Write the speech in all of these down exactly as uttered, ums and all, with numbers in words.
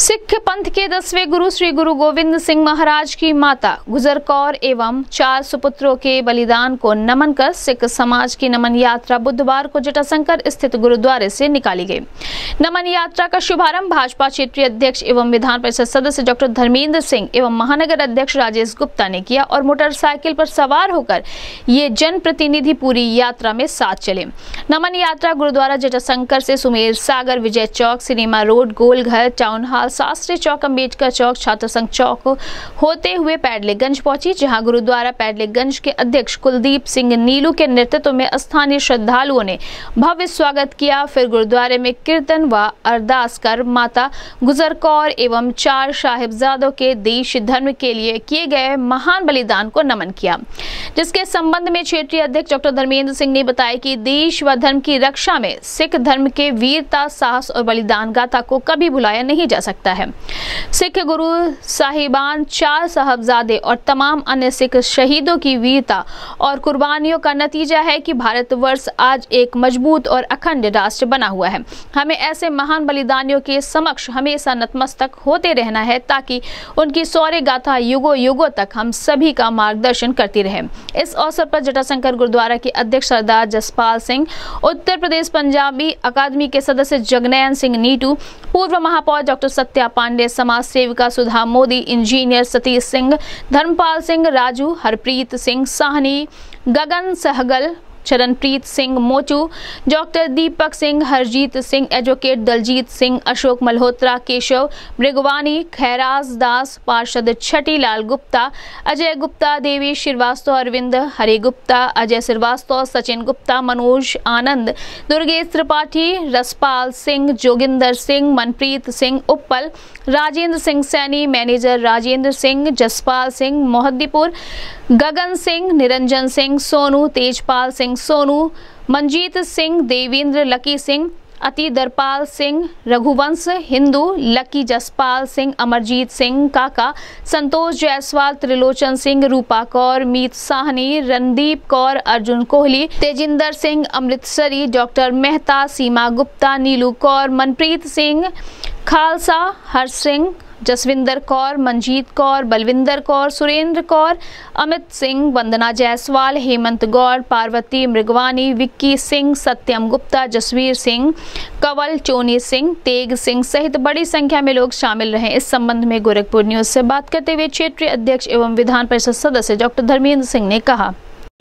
सिख पंथ के दसवें गुरु श्री गुरु गोविंद सिंह महाराज की माता गुजर कौर एवं चार सुपुत्रों के बलिदान को नमन कर सिख समाज की नमन यात्रा बुधवार को जटाशंकर स्थित गुरुद्वारे से निकाली गई। नमन यात्रा का शुभारंभ भाजपा क्षेत्रीय अध्यक्ष एवं विधान परिषद सदस्य डॉक्टर धर्मेंद्र सिंह एवं महानगर अध्यक्ष राजेश गुप्ता ने किया और मोटरसाइकिल पर सवार होकर ये जनप्रतिनिधि पूरी यात्रा में साथ चले। नमन यात्रा गुरुद्वारा जटाशंकर से Sumer Sagar, Vijay Chowk, cinema road, Golghar, town hall, Shastri Chowk, Ambedkar Chowk, Chhatra Sangh चौक होते हुए पैडलेगंज पहुंची, जहां गुरुद्वारा पैडलेगंज के अध्यक्ष कुलदीप सिंह नीलू के नेतृत्व में स्थानीय श्रद्धालुओं ने भव्य स्वागत किया। फिर गुरुद्वारे में कीर्तन व अरदास कर माता गुजर कौर एवं चार साहिबजादों के देश धर्म के लिए किए गए महान बलिदान को नमन किया, जिसके संबंध में क्षेत्रीय अध्यक्ष डॉक्टर धर्मेंद्र सिंह ने बताया कि देश व धर्म की रक्षा में सिख धर्म के वीरता, साहस और बलिदान गाथा को कभी भुलाया नहीं जा सकता है। सिख गुरु साहिबान, चार साहबजादे और तमाम अन्य सिख शहीदों की वीरता और कुर्बानियों का नतीजा है कि भारतवर्ष आज एक मजबूत और अखंड राष्ट्र बना हुआ है। हमें ऐसे महान बलिदानियों के समक्ष हमेशा नतमस्तक होते रहना है ताकि उनकी शौर्य गाथा युगों युगों तक हम सभी का मार्गदर्शन करती रहे। इस अवसर पर जटाशंकर गुरुद्वारा के अध्यक्ष सरदार जसपाल सिंह, उत्तर प्रदेश पंजाबी अकादमी के सदस्य जगनैन सिंह नीटू, पूर्व महापौर डॉक्टर सत्या पांडे, समाज सेविका Sudha Modi, engineer Satish Singh, Dharampal Singh, Raju, Harpreet Singh Sahni, Gagan Sehgal, Charanpreet Singh Mochu, doctor Deepak Singh, Harjeet Singh, advocate Daljeet Singh, Ashok Malhotra, Keshav Mrigwani, Khairaj Das, पार्षद Chhathi Lal Gupta, Ajay Gupta, Devi Srivastava, Arvind Hare Gupta, Ajay Srivastava, Sachin Gupta, Manoj Anand, Durgesh Tripathi, Raspal Singh, Joginder Singh, Manpreet Singh Uppal, Rajendra Singh Saini, manager Rajendra Singh, Jaspal Singh Mohaddipur, Gagan Singh, Niranjan Singh Sonu, Tejpal Singh Sonu, Manjeet Singh, Devendra Lucky Singh, Ati Darpal Singh, Raghuvansh Hindu, Lucky Jaspal Singh, Amarjeet Singh Kaka, Santosh Jaiswal, Trilochan Singh, Rupa Kaur, Meet Sahni, Randeep Kaur, Arjun Kohli, Tejinder Singh Amritsari, doctor Mehta, Seema Gupta, Neelu Kaur, Manpreet Singh, Khalsa, Harsh Singh, Jaswinder Kaur, Manjeet Kaur, Balwinder Kaur, Surendra Kaur, Amit Singh, Vandana Jaiswal, Hemant Gaur, Parvati Mrigwani, Vicky Singh, Satyam Gupta, Jasvir Singh, Kanwal, Choni Singh, Teg Singh सहित बड़ी संख्या में लोग शामिल रहे। इस संबंध में गोरखपुर न्यूज से बात करते हुए क्षेत्रीय अध्यक्ष एवं विधान परिषद सदस्य डॉक्टर धर्मेंद्र सिंह ने कहा,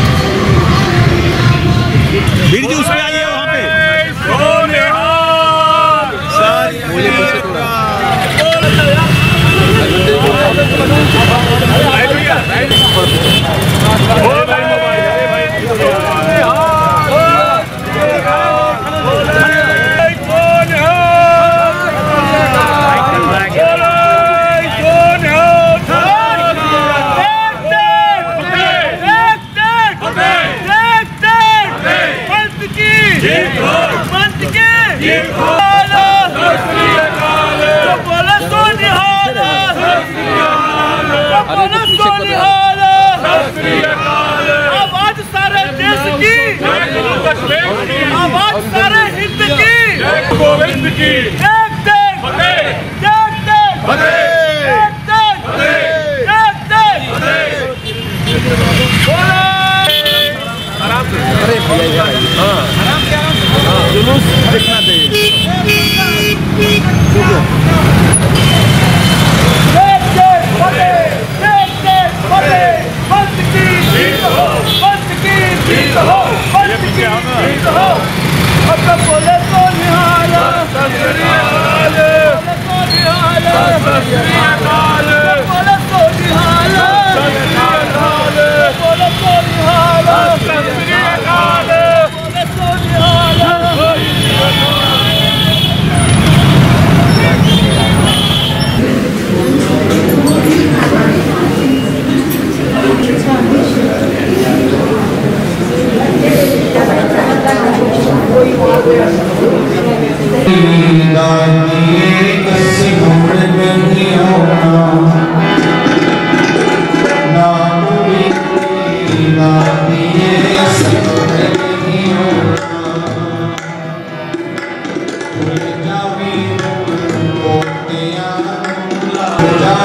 आवाज सारे देश की, आवाज सारे हिंद की, गोविंद की, एक देश, एक देश, एक देश, एक देश। आराम से, अरे भैया आराम से, जुलूस दिखना चाहिए। बोले तो निहारा, बोले तो निहारा।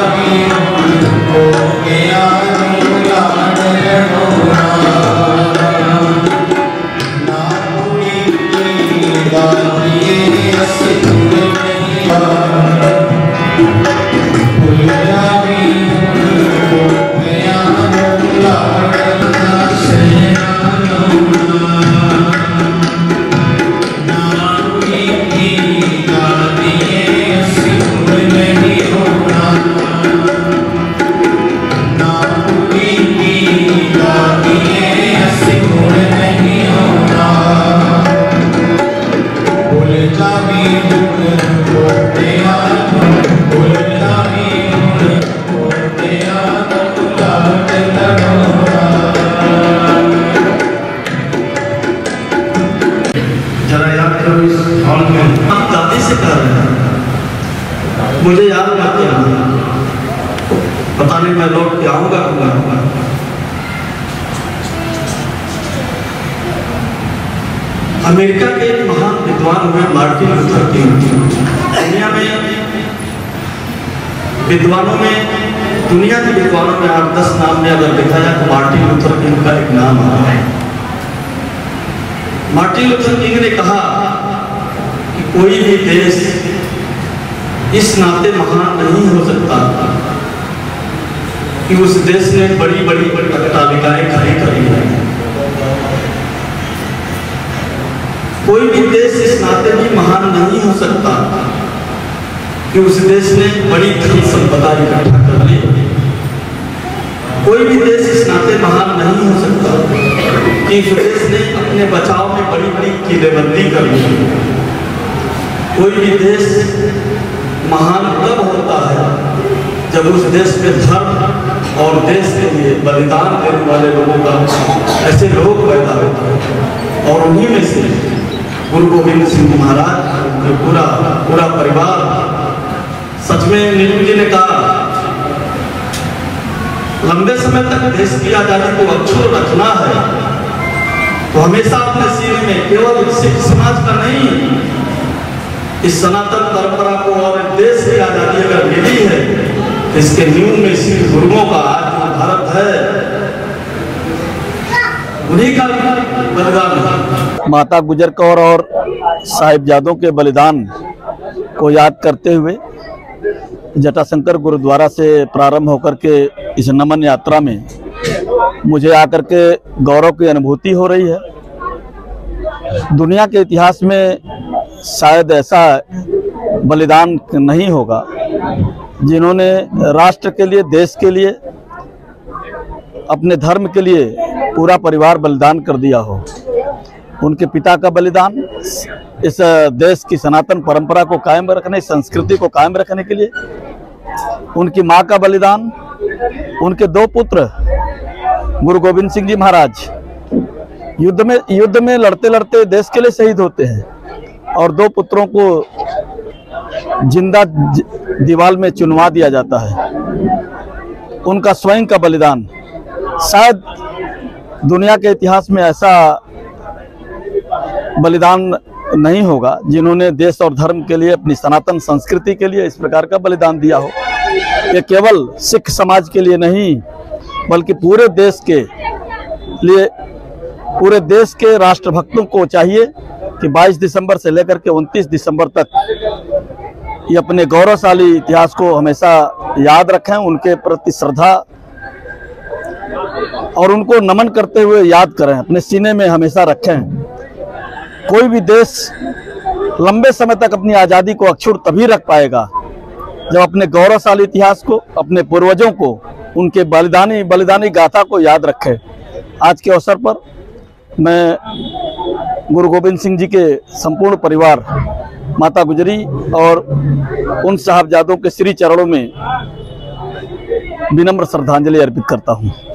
मुझे याद मत करना, पता नहीं मैं लौट के आऊंगा आऊंगा। अमेरिका के एक महान विद्वान हुए मार्टिन लूथर किंग। दुनिया में विद्वानों में दुनिया के विद्वानों में आठ दस नाम में अगर देखा जाए तो मार्टिन लूथर किंग का एक नाम है। मार्टिन लूथर किंग ने कहा कि कोई भी देश इस नाते महान नहीं हो सकता कि उस देश ने बड़ी बड़ी अट्टालिकाएं खड़ी करी है। कोई भी देश इस नाते भी महान नहीं हो सकता कि उस देश ने बड़ी धन संपदा इकट्ठा कर ली। कोई भी देश इस नाते महान नहीं हो सकता कि उस देश ने अपने बचाव में बड़ी बड़ी किलेबंदी कर ली। कोई भी देश महान तब होता है जब उस देश में धर्म और देश के लिए बलिदान देने वाले लोगों का ऐसे लोग पैदा होते हैं। और उन्हीं में से गुरु गोविंद सिंह जी महाराज जो पूरा पूरा परिवार, सच में नीलू जी ने कहा लंबे समय तक देश की आजादी को अक्षुण्ण रखना है तो हमेशा अपने सीने में केवल सिख समाज का नहीं, इस सनातन परंपरा को और देश की आजादी अगर मिली है इसके नींव में सिख गुरुओं का आज जो भारत है उन्हीं का बलिदान है। माता गुजर कौर और साहिबजादों के बलिदान को याद करते हुए जटाशंकर गुरुद्वारा से प्रारंभ होकर के इस नमन यात्रा में मुझे आकर के गौरव की अनुभूति हो रही है। दुनिया के इतिहास में शायद ऐसा बलिदान नहीं होगा जिन्होंने राष्ट्र के लिए, देश के लिए, अपने धर्म के लिए पूरा परिवार बलिदान कर दिया हो। उनके पिता का बलिदान इस देश की सनातन परंपरा को कायम रखने, संस्कृति को कायम रखने के लिए, उनकी मां का बलिदान, उनके दो पुत्र गुरु गोविंद सिंह जी महाराज युद्ध में युद्ध में लड़ते लड़ते देश के लिए शहीद होते हैं और दो पुत्रों को जिंदा दीवार में चुनवा दिया जाता है। उनका स्वयं का बलिदान, शायद दुनिया के इतिहास में ऐसा बलिदान नहीं होगा जिन्होंने देश और धर्म के लिए, अपनी सनातन संस्कृति के लिए इस प्रकार का बलिदान दिया हो। ये केवल सिख समाज के लिए नहीं बल्कि पूरे देश के लिए, पूरे देश के राष्ट्रभक्तों को चाहिए कि बाईस दिसंबर से लेकर के उनतीस दिसंबर तक ये अपने गौरवशाली इतिहास को हमेशा याद रखें, उनके प्रति श्रद्धा और उनको नमन करते हुए याद करें, अपने सीने में हमेशा रखें। कोई भी देश लंबे समय तक अपनी आज़ादी को अक्षुण्ण तभी रख पाएगा जब अपने गौरवशाली इतिहास को, अपने पूर्वजों को, उनके बलिदानी बलिदानी गाथा को याद रखे। आज के अवसर पर मैं गुरु गोविंद सिंह जी के संपूर्ण परिवार, माता गुजरी और उन साहबजादों के श्री चरणों में विनम्र श्रद्धांजलि अर्पित करता हूँ।